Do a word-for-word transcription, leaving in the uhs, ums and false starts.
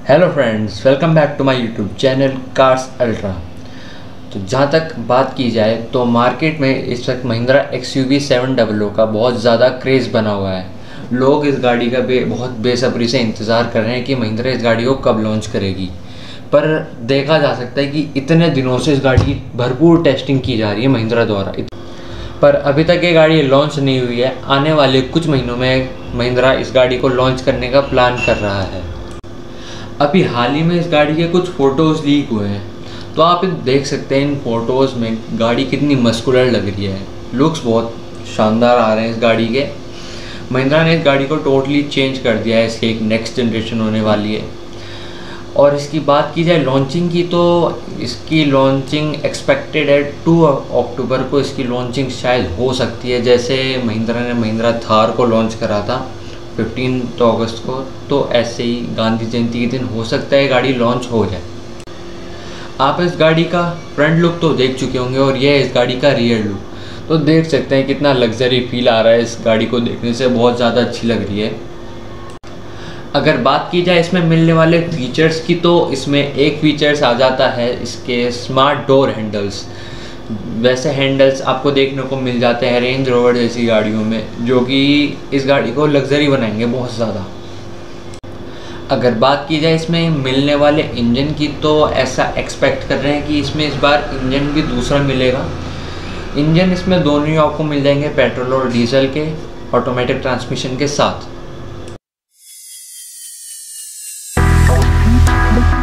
Hello friends, welcome back to my YouTube channel cars ultra. तो जहाँ तक बात की जाए तो मार्केट में इस वक्त Mahindra X U V seven double O का बहुत ज़्यादा क्रेज़ बना हुआ है। लोग इस गाड़ी का बे बहुत बेसब्री से इंतज़ार कर रहे हैं कि महिंद्रा इस गाड़ी को कब लॉन्च करेगी। पर देखा जा सकता है कि इतने दिनों से इस गाड़ी की भरपूर टेस्टिंग की जा रही है महिंद्रा द्वारा, पर अभी तक ये गाड़ी लॉन्च नहीं हुई है। आने वाले कुछ महीनों में महिंद्रा इस गाड़ी को लॉन्च करने का प्लान कर रहा है। अभी हाल ही में इस गाड़ी के कुछ फ़ोटोज़ लीक हुए हैं, तो आप देख सकते हैं इन फ़ोटोज़ में गाड़ी कितनी मस्कुलर लग रही है। लुक्स बहुत शानदार आ रहे हैं इस गाड़ी के। महिंद्रा ने इस गाड़ी को टोटली चेंज कर दिया है, इसकी एक नेक्स्ट जनरेशन होने वाली है। और इसकी बात की जाए लॉन्चिंग की, तो इसकी लॉन्चिंग एक्सपेक्टेड है टू अक्टूबर को इसकी लॉन्चिंग शायद हो सकती है। जैसे महिंद्रा ने महिंद्रा थार को लॉन्च करा था फिफ्टीन अगस्त को, तो ऐसे ही गांधी जयंती के दिन हो सकता है गाड़ी लॉन्च हो जाए। आप इस गाड़ी का फ्रंट लुक तो देख चुके होंगे और यह है इस गाड़ी का रियर लुक। तो देख सकते हैं कितना लग्जरी फील आ रहा है, इस गाड़ी को देखने से बहुत ज़्यादा अच्छी लग रही है। अगर बात की जाए इसमें मिलने वाले फीचर्स की, तो इसमें एक फीचर्स आ जाता है इसके स्मार्ट डोर हैंडल्स। वैसे हैंडल्स आपको देखने को मिल जाते हैं रेंज रोवर जैसी गाड़ियों में, जो कि इस गाड़ी को लग्जरी बनाएंगे बहुत ज़्यादा। अगर बात की जाए इसमें मिलने वाले इंजन की, तो ऐसा एक्सपेक्ट कर रहे हैं कि इसमें इस बार इंजन भी दूसरा मिलेगा। इंजन इसमें दोनों ही आपको मिल जाएंगे, पेट्रोल और डीजल के, ऑटोमेटिक ट्रांसमिशन के साथ।